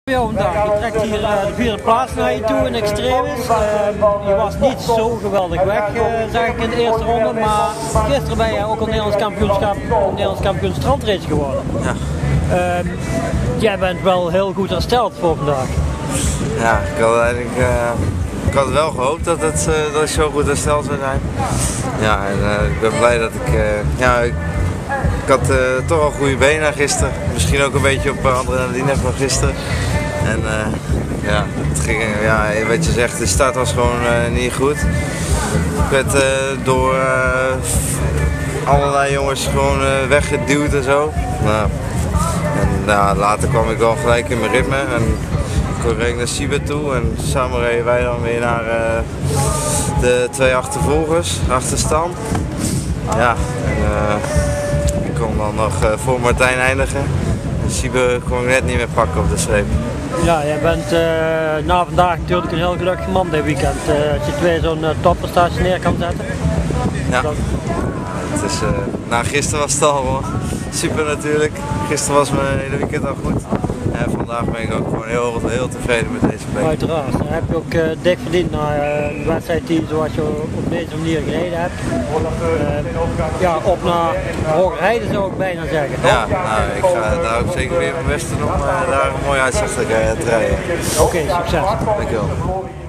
Ja, vandaag. Je trekt hier de vierde plaats naar je toe in extremis. Je was niet zo geweldig weg, zag ik in de eerste ronde, maar gisteren ben je ook een Nederlands kampioen strandrace geworden. Ja. Jij bent wel heel goed hersteld voor vandaag. Ja, ik had wel gehoopt dat ik zo goed hersteld zou zijn. Ja, en ik ben blij dat ik had toch al goede benen gisteren. Misschien ook een beetje op adrenaline van gisteren. En ja, het ging, ja, wat je zegt, de start was gewoon niet goed. Ik werd door allerlei jongens gewoon weggeduwd en zo. Nou, en later kwam ik wel gelijk in mijn ritme. En ik reed naar Siebe toe en samen reden wij dan weer naar de twee achtervolgers, achterstand. Ja, en ik kon dan nog voor Martijn eindigen. En Siebe kon ik net niet meer pakken op de streep. Ja, jij bent na vandaag natuurlijk een heel gelukkig man dit weekend. Als je twee zo'n topprestatie neer kan zetten. Ja, het is, na gisteren was het al super natuurlijk. Gisteren was mijn hele weekend al goed. En vandaag ben ik ook gewoon heel tevreden met deze plek. Uiteraard. Dan heb je ook dik verdiend naar een wedstrijdteam zoals je op deze manier gereden hebt. Ja, op naar hoger rijden zou ik bijna zeggen. Toch? Ja, nou, ik ga daar ook zeker weer mijn best doen om daar een mooie uitzicht te rijden. Oké, succes. Dankjewel.